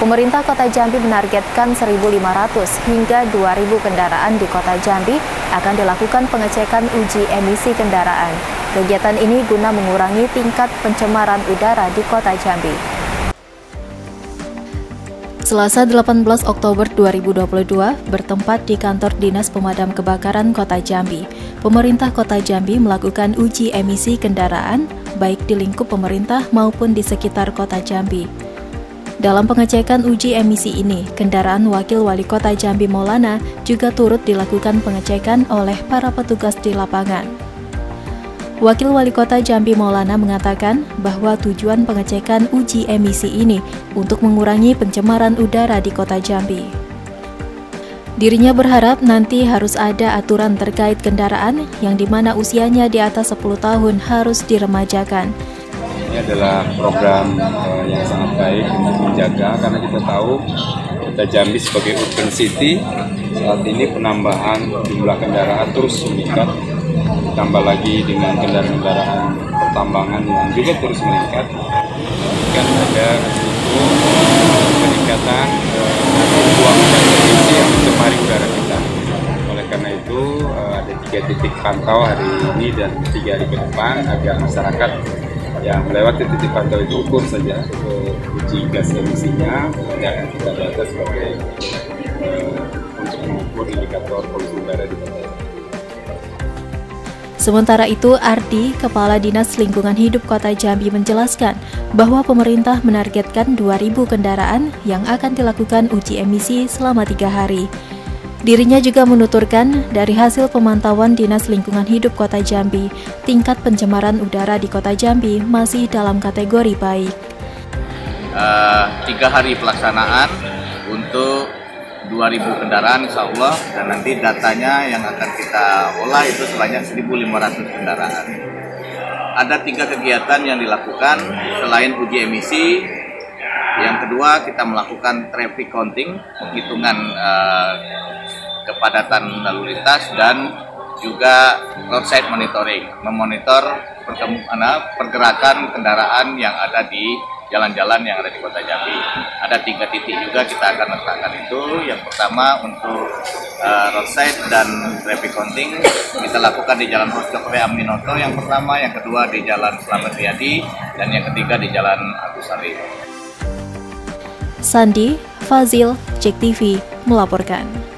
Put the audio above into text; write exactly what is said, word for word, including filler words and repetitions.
Pemerintah Kota Jambi menargetkan seribu lima ratus hingga dua ribu kendaraan di Kota Jambi akan dilakukan pengecekan uji emisi kendaraan. Kegiatan ini guna mengurangi tingkat pencemaran udara di Kota Jambi. Selasa delapan belas Oktober dua ribu dua puluh dua, bertempat di kantor Dinas Pemadam Kebakaran Kota Jambi, pemerintah Kota Jambi melakukan uji emisi kendaraan, baik di lingkup pemerintah maupun di sekitar Kota Jambi. Dalam pengecekan uji emisi ini, kendaraan Wakil Wali Kota Jambi Maulana juga turut dilakukan pengecekan oleh para petugas di lapangan. Wakil Wali Kota Jambi Maulana mengatakan bahwa tujuan pengecekan uji emisi ini untuk mengurangi pencemaran udara di Kota Jambi. Dirinya berharap nanti harus ada aturan terkait kendaraan yang dimana usianya di atas sepuluh tahun harus diremajakan. Ini adalah program uh, yang sangat baik untuk menjaga, karena kita tahu Kota Jambi sebagai urban city saat ini penambahan jumlah kendaraan terus meningkat, ditambah lagi dengan kendaraan-kendaraan pertambangan yang juga terus meningkat. Kan ada itu peningkatan uh, buangan dan emisi yang mencemari udara kita. Oleh karena itu uh, ada tiga titik pantau hari ini dan tiga hari ke depan agar masyarakat yang melewati titik pantau itu ukur saja untuk uji gas emisinya, yang kita data sebagai uh, untuk mengukur indikator polusi udara di kota. Sementara itu, Ardi, Kepala Dinas Lingkungan Hidup Kota Jambi menjelaskan bahwa pemerintah menargetkan dua ribu kendaraan yang akan dilakukan uji emisi selama tiga hari. Dirinya juga menuturkan dari hasil pemantauan Dinas Lingkungan Hidup Kota Jambi, tingkat pencemaran udara di Kota Jambi masih dalam kategori baik. Uh, tiga hari pelaksanaan untuk dua ribu kendaraan insya Allah, dan nanti datanya yang akan kita olah itu sebanyak seribu lima ratus kendaraan. Ada tiga kegiatan yang dilakukan selain uji emisi. Yang kedua, kita melakukan traffic counting, penghitungan uh, kepadatan lalu lintas, dan juga roadside monitoring, memonitor pergerakan kendaraan yang ada di jalan-jalan yang ada di Kota Jambi. Ada tiga titik juga kita akan letakkan itu. Yang pertama untuk uh, roadside dan traffic counting kita lakukan di Jalan Cokre Aminoto yang pertama, yang kedua di Jalan Slamet Riyadi, dan yang ketiga di Jalan Agus Salim. Sandi, Fazil, Cek T V melaporkan.